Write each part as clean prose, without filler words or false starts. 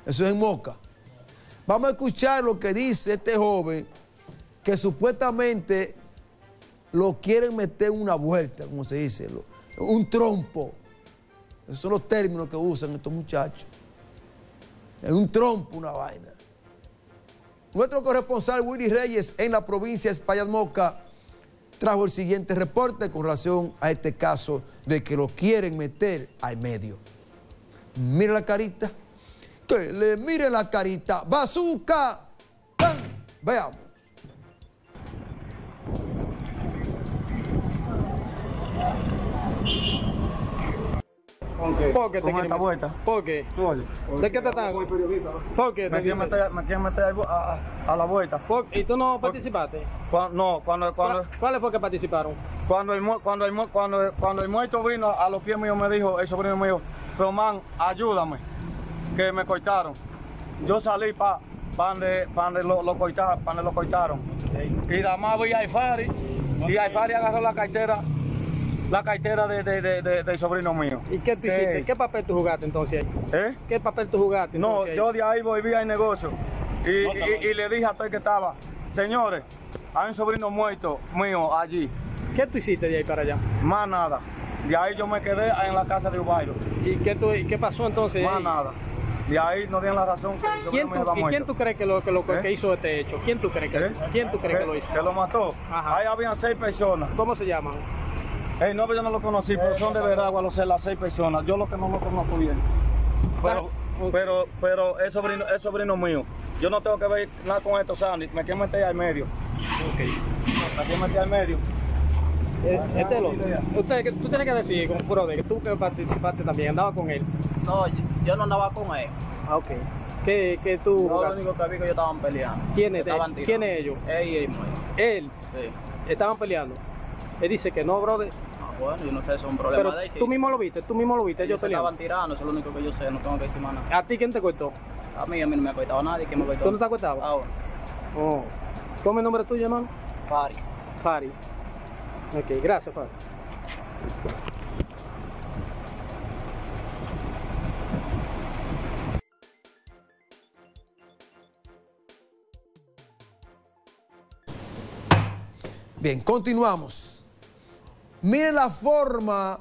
Eso es en Moca. Vamos a escuchar lo que dice este joven, que supuestamente lo quieren meter en una vuelta, como se dice, un trompo. Esos son los términos que usan estos muchachos. Es un trompo, una vaina. Nuestro corresponsal Willy Reyes en la provincia de Espaillat Moca trajo el siguiente reporte con relación a este caso de que lo quieren meter al medio. Mira la carita. Que le mire la carita. ¡Bazooka! ¡Tan! Veamos. ¿Por qué te quieren meter? Vuelta? ¿Por qué? ¿De qué te están? ¿Por qué? Me quieren meter a la vuelta. ¿Y tú no participaste? No, ¿Cuáles fue que participaron? Cuando el muerto vino a los pies míos me dijo, el sobrino mío, Román, ayúdame, que me cortaron. Yo salí para donde lo cortaron. Y nada más vi a Aifari, y Aifari agarró la cartera del sobrino mío. ¿Y qué tú hiciste? ¿Qué papel tú jugaste entonces ahí? ¿Qué papel tú jugaste? No, yo de ahí volví al negocio y le dije a todo el que estaba, señores, hay un sobrino muerto mío allí. ¿Qué tú hiciste de ahí para allá? Más nada. De ahí yo me quedé en la casa de Ubairo. ¿Y qué pasó entonces? Más nada. De ahí no dieron la razón. ¿Quién tú crees que hizo este hecho? ¿Quién tú crees que lo hizo? Que lo mató. Ajá. Ahí habían 6 personas. ¿Cómo se llaman? No, yo no lo conocí, pero son de Veragua, las 6 personas. Yo lo que no lo conozco bien. Pero es sobrino mío. Yo no tengo que ver nada con esto, Sandy. Me quiero meter al medio. Ok. Me quiero meter al medio. Este es el otro. Tú tienes que decir, brother, que tú que participaste también, andabas con él. No, yo no andaba con él. Ah, ok. ¿Qué tú? No, lo único que vi que ellos estaban peleando. ¿Quién es ellos? Él y él. ¿Él? Sí. ¿Estaban peleando? Él dice que no, brother. Bueno, yo no sé, eso es un problema de ahí. Sí. Tú mismo lo viste, ellos estaban tirando, eso es lo único que yo sé, no tengo que decir más nada. ¿A ti quién te cortó? A mí no me ha cortado nadie, ¿quién me cortó? ¿Tú no te has cortado? Ah, bueno. Oh. ¿Cómo es el nombre tuyo, hermano? Fari. Fari. Ok, gracias, Fari. Bien, continuamos. Miren la forma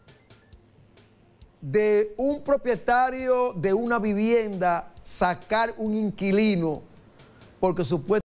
de un propietario de una vivienda sacar un inquilino porque supuestamente